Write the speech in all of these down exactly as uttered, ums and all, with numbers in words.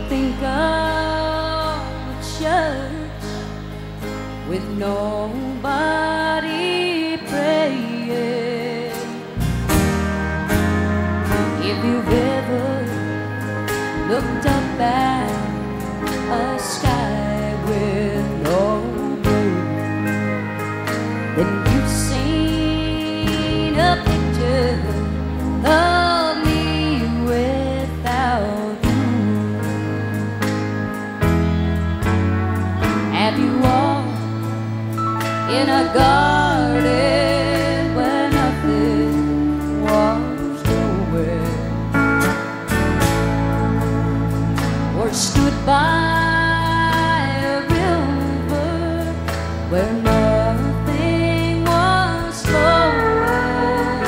think of a church with nobody praying. If you've ever looked up at a sky with no blue, then you've seen a picture of me without you. Have you walked in a garden where nothing was nowhere, or stood by a river where nothing was flowing?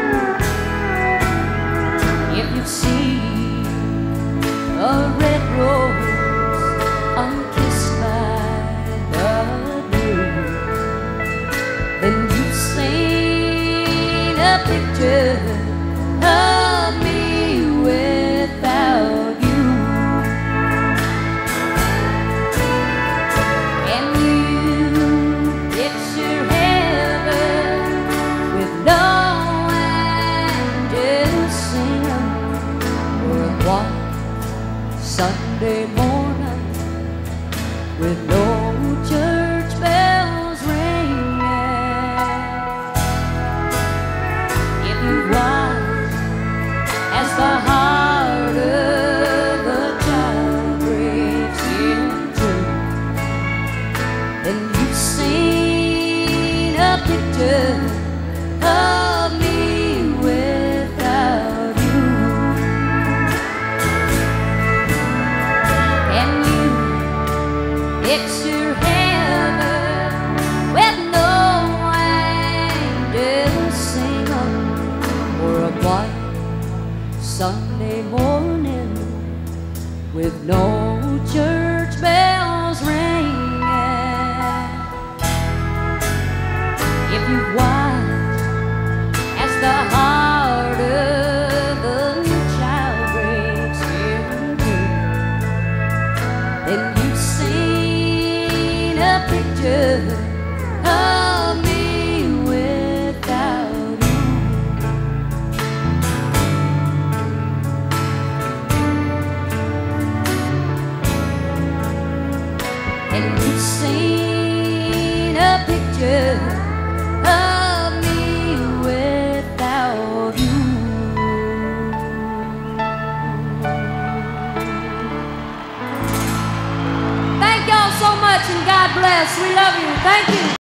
If you see a red rose unkissed by the dew, then you've seen a picture of me without you. Can you picture heaven with no angels singing, or a quiet Sunday morning with no church bells ringing? If you watch as the heart of a child breaks in two, then you've seen a picture of me without you. Can you picture heaven with no angels singing, or a quiet Sunday morning with no church bells ringing? If you watch as the heart of a child breaks in two, then you've seen a picture of me without you. And you've seen a picture of me without you. Thank y'all so much, and God bless. We love you. Thank you.